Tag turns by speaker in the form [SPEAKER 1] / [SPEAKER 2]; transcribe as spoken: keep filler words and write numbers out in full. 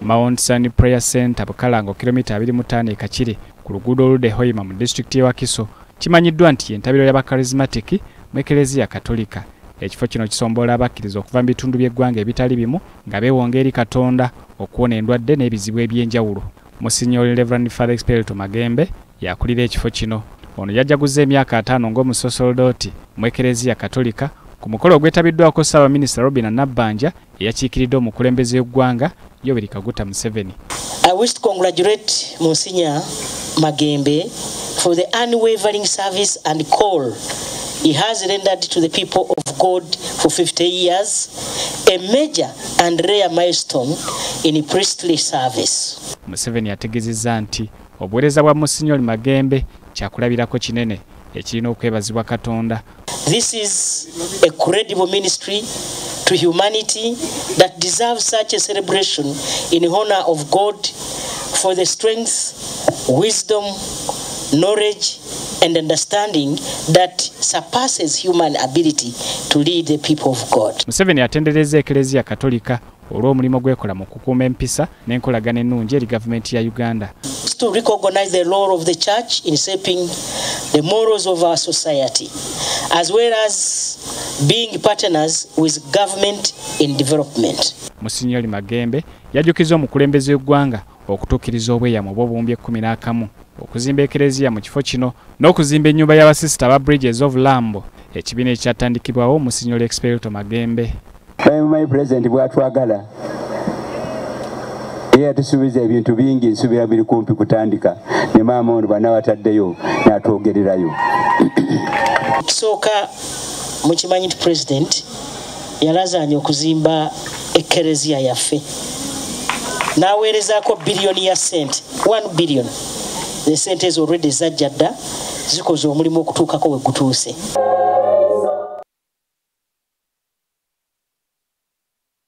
[SPEAKER 1] Mount Sun Prayer Center Bukalango kilomita abiri mu ttaano e Kakiri ku luguudo oludde Hoima mu district y'e Wakiso kimanyiddwa nti entabiro y'abakarismatic mu Eklezia Katolika. Ekifo kino kisomboola abakkiriza okuva mu bitundu by'eggwanga ebitali bimu nga beewonga eri Katonda okuwona endwadde n'ebizibu eby'enjawulo. Monsignor Reverend Father Experience Magembe yakulira ekifo kino. Ono yajjaguza emyaka ataano ng'omusosoldooti mu Eklezia Katolika ku mukolo ogwetabiddwako Ssaabaminisita Robina Nabbanja eyakiikiridde omukulembeze w'eggwanga Yoweri Kaguta Museveni.
[SPEAKER 2] I wish to congratulate Monsignor Magembe for the unwavering service and call he has rendered to the people of God for fifty years, a major and rare milestone in priestly service.
[SPEAKER 1] Museveni yategezezza nti obuweereza bwa Monsignor Magembe kyakulabirako kinene ekirina okwebazibwa Katonda.
[SPEAKER 2] This is a credible ministry to humanity that deserves such a celebration in honor of God for the strength, wisdom, knowledge and understanding that surpasses human ability to lead the people of God.
[SPEAKER 1] Museveni atendereza Eklezia Katolika olw'omulimu gwekola mu kukuuma empisa n'enkolagana ennungi eri gavumenti ya Uganda.
[SPEAKER 2] To recognize the role of the church in shaping the morals of our society, as well as being partners with government in development.
[SPEAKER 1] Monsignor Magembe yajjukiza omukulembeze w'eggwanga okutuukiriza obweyamo obw'obuwumbi ekkumi n'akamu okuzimba Eklezia mu kifo kino n'okuzimba ennyumba y'abasisita aba Bridges of Lambo, ekibiina ekyatandikibwawo Monsignor Experience Magembe.
[SPEAKER 3] My president bw'atwagala era tusuubiza ebintu bingi nsuubira biri kumpi kutandika ne maama ono bana bataddeyo n'atwogererayo.
[SPEAKER 2] Kisooka mukimanyi nti president yalazaanya okuzimba Eklezia yaffe n'aweerezaako biliyoni ya sente one billion. The sente is already zajja dda zikoze omulimu okutuukako we gutuuse.